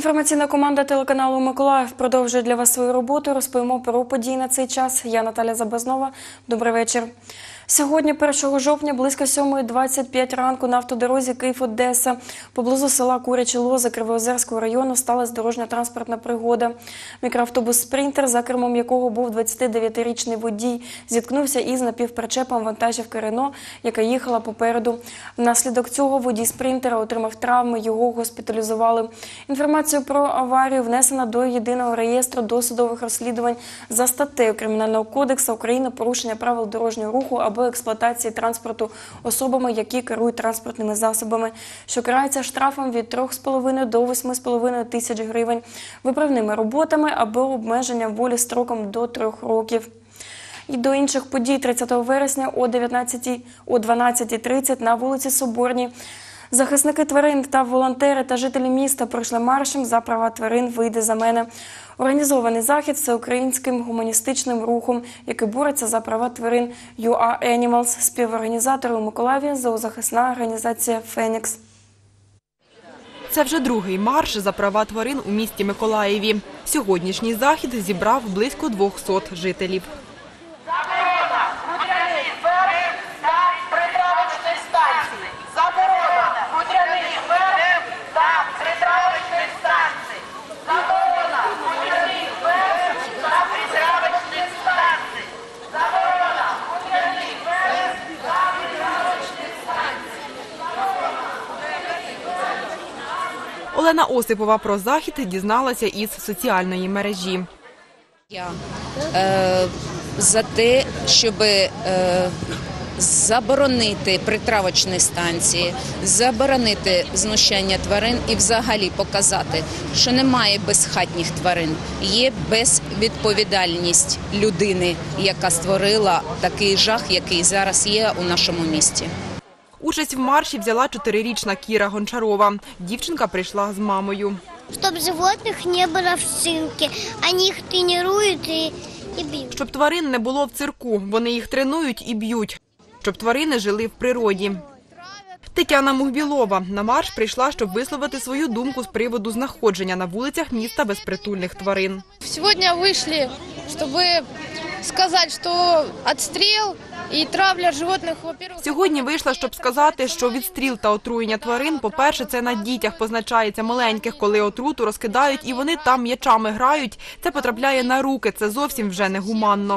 Інформаційна команда телеканалу «Миколаїв» продовжує для вас свою роботу. Розповімо про події на цей час. Я Наталя Забазнова. Добрий вечір. Сьогодні, 1 жовтня, близько 7:25 ранку на автодорозі Київ-Одеса, поблизу села Курячі Лози Кривоозерського району, сталася дорожньо-транспортна пригода. Мікроавтобус «Спринтер», за кермом якого був 29-річний водій, зіткнувся із напівпричепом вантажівки «Рено», яка їхала попереду. Внаслідок цього водій «Спринтера» отримав травми, його госпіталізували. Інформацію про аварію внесена до Єдиного реєстру досудових розслідувань за статтею Кримінального кодексу України «Порушення правил дорожнього руху або експлуатації транспорту особами, які керують транспортними засобами», що карається штрафом від 3,5 до 8,5 тисяч гривень, виправними роботами або обмеженням волі строком до 3 років. І до інших подій 30 вересня о 12:30 на вулиці Соборній захисники тварин та волонтери та жителі міста пройшли маршем «За права тварин. Вийди за мене». Організований захід всеукраїнським гуманістичним рухом, який бореться за права тварин «You are Animals», співорганізатори у Миколаєві зоозахисна організація «Фенікс». Це вже другий марш за права тварин у місті Миколаєві. Сьогоднішній захід зібрав близько 200 жителів. Олена Осипова про захід дізналася із соціальної мережі. Я за те, щоб заборонити притравочні станції, заборонити знущання тварин і взагалі показати, що немає безхатніх тварин, є безвідповідальність людини, яка створила такий жах, який зараз є у нашому місті. Участь в марші взяла 4-річна Кіра Гончарова. Дівчинка прийшла з мамою. Щоб животних не було в цирку, вони їх тренують і б'ють. Щоб тварин не було в цирку, вони їх тренують і б'ють. Щоб тварини жили в природі. Тетяна Мухбілова на марш прийшла, щоб висловити свою думку з приводу знаходження на вулицях міста безпритульних тварин. Сьогодні вийшли, щоб сказати, що відстріл і травля животних, во-первых... Сьогодні вийшла, щоб сказати, що відстріл та отруєння тварин, по-перше, це на дітях позначається маленьких, коли отруту розкидають і вони там м'ячами грають, це потрапляє на руки, це зовсім вже негуманно.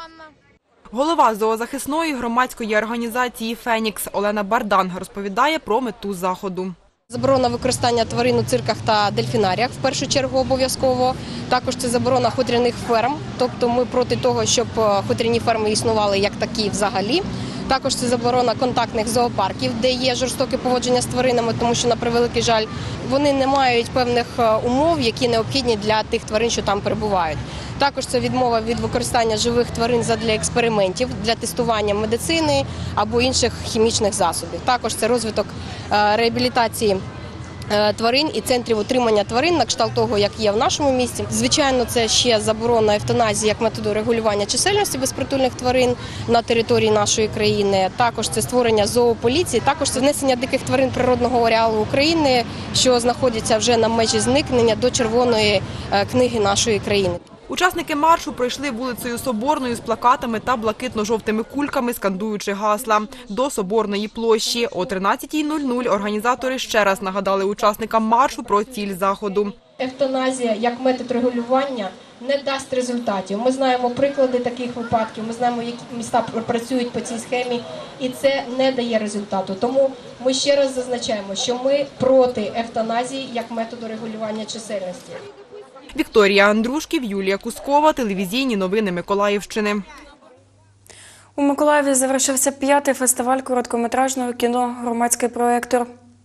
Голова зоозахисної громадської організації «Фенікс» Олена Бардан розповідає про мету заходу. Заборона використання тварин у цирках та дельфінаріях, в першу чергу, обов'язково. Також це заборона хутряних ферм, тобто ми проти того, щоб хутряні ферми існували як такі взагалі. Також це заборона контактних зоопарків, де є жорстоке поводження з тваринами, тому що, на превеликий жаль, вони не мають певних умов, які необхідні для тих тварин, що там перебувають. Також це відмова від використання живих тварин задля експериментів, для тестування медицини або інших хімічних засобів. Також це розвиток реабілітації тварин і центрів утримання тварин, на кшталт того, як є в нашому місті. Звичайно, це ще заборона евтаназії як методу регулювання чисельності безпритульних тварин на території нашої країни. Також це створення зоополіції, також це внесення диких тварин природного ареалу України, що знаходяться вже на межі зникнення, до червоної книги нашої країни. Учасники маршу пройшли вулицею Соборною з плакатами та блакитно-жовтими кульками, скандуючи гасла, до Соборної площі. О 13:00 організатори ще раз нагадали учасникам маршу про ціль заходу. Евтаназія як метод регулювання не дасть результатів. Ми знаємо приклади таких випадків, ми знаємо, які міста працюють по цій схемі, і це не дає результату. Тому ми ще раз зазначаємо, що ми проти евтаназії як методу регулювання чисельності. Вікторія Андрушків, Юлія Кускова, телевізійні новини Миколаївщини. У Миколаєві завершився 5-й фестиваль короткометражного кіно «Громадський проєктор».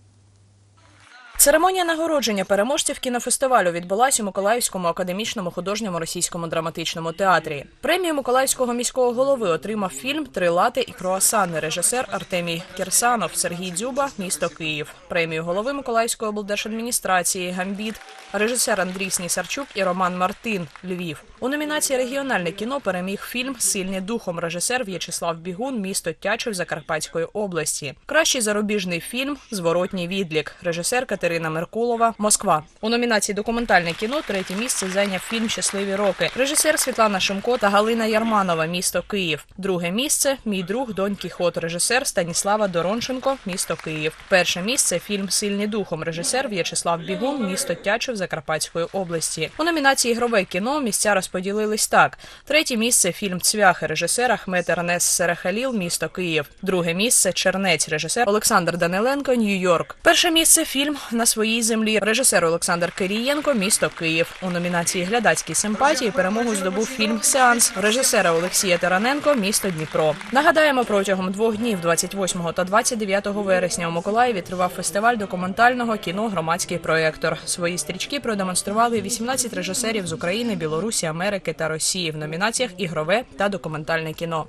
Церемонія нагородження переможців кінофестивалю відбулась у Миколаївському академічному художньому російському драматичному театрі. Премію Миколаївського міського голови отримав фільм «Три лати і круасани», режисер Артемій Кірсанов, Сергій Дзюба, місто Київ. Премію голови Миколаївської облдержадміністрації «Гамбіт», режисер Андрій Снісарчук і Роман Мартин, Львів. У номінації «Регіональне кіно» переміг фільм «Сильні духом», режисер В'ячеслав Бігун, місто Тячів Закарпатської області. Кращий зарубіжний фільм «Зворотній відлік», режисер Катерина Катерина Меркулова «Москва». У номінації «Документальне кіно» 3-те місце зайняв фільм «Щасливі роки». Режисер Світлана Шимко та Галина Ярманова «Місто Київ». 2-ге місце «Мій друг Дон Кіхот». Режисер Станіслава Доронченко «Місто Київ». 1-ше місце фільм «Сильні духом». Режисер В'ячеслав Бігун «Місто Тячів» Закарпатської області. У номінації «Ігрове кіно» місця розподілились так. 3-те місце фільм «Цвяхи». Режисер Ахмет Ернес Серехаліл «Місто Київ». 2-ге місце «Чернець». Режисер Олександр Даниленко «Нью-Йорк». 1-ше місце фільм «На своїй землі». Режисер Олександр Кирієнко «Місто Київ». У номінації «Глядацькі симпатії» перемогу здобув фільм «Сеанс» режисера Олексія Тараненко «Місто Дніпро». Нагадаємо, протягом 2 днів 28 та 29 вересня у Миколаєві тривав фестиваль документального кіно «Громадський проєктор». Свої стрічки продемонстрували 18 режисерів з України, Білорусі, Америки та Росії в номінаціях «Ігрове» та «Документальне кіно».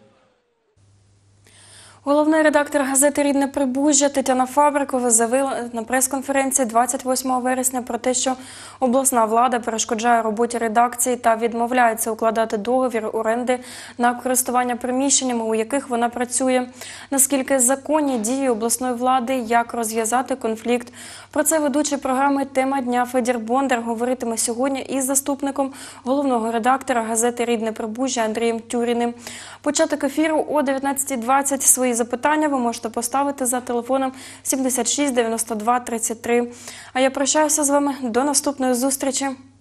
Головний редактор газети «Рідне Прибужжя» Тетяна Фабрикова заявила на прес-конференції 28 вересня про те, що обласна влада перешкоджає роботі редакції та відмовляється укладати договір оренди на користування приміщеннями, у яких вона працює. Наскільки законні дії обласної влади, як розв'язати конфлікт. Про це ведучий програми «Тема дня» Федір Бондар говоритиме сьогодні із заступником головного редактора газети «Рідне Прибужжя» Андрієм Тюріним. Початок ефіру о 19:20. Свої запитання ви можете поставити за телефоном 76 92 33. А я прощаюся з вами до наступної зустрічі.